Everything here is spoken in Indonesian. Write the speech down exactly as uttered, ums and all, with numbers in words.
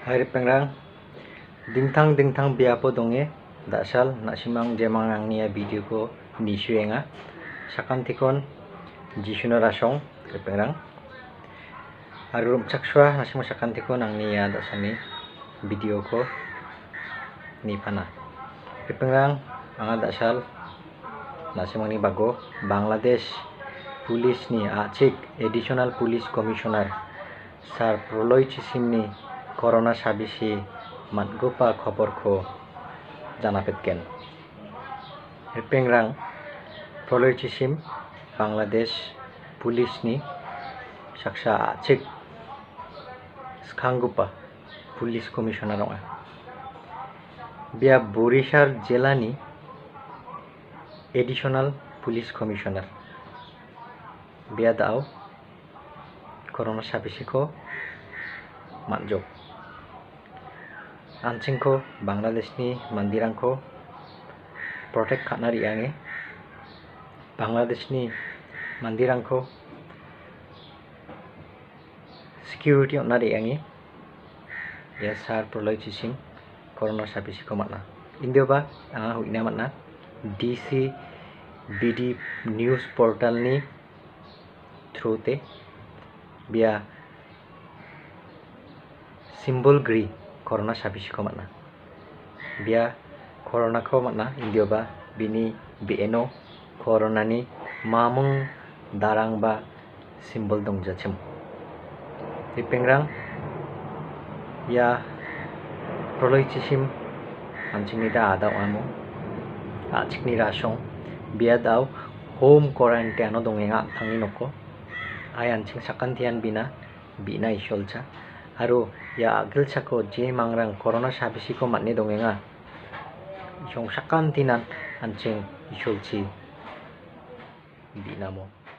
Hari pengrang dingtang dingtang biapo donge dasal nasimang jemang angnia video ko nisuenga sakan tikon jisuna rasong hari pengrang arum caksua nasimang sakan tikon angnia dasani video ko ni pana hari pengrang anga dasal nasimang ni bago Bangladesh Police ni Achik Additional Police Commissioner Sar Proloy Chisimni Corona Sabisi Matgopa Khoborko Janapetken Pengrang Proloy Chisim Bangladesh Police ni Saksa Achik Skanggupa Police Commissioner onga Bia Borisar Jelani Additional Police Commissioner Bia dao Corona Sabisi ko Matjok Anchingko Bangladesh ni mandirangko protect khatna riange Bangladesh ni mandirangko security onna riange ya sar proloy chisim corona sabisi ko matna indio ba anga huina matna D C B D news portal ni through te bia symbol gri corona sabisi ko matna bia corona ko matna indio ba bini beno corona ni mamung darang ba symbol dong jachem pengrang ya proloy chisim anchini da ada amo achikni rasong bia dau home quarantine dongenga thangi noko ai anching sakantian bina bina isolcha aro ya agil sako je mangrang corona sabisi ko matni dongenga isong sakantinan anching isolchi binamo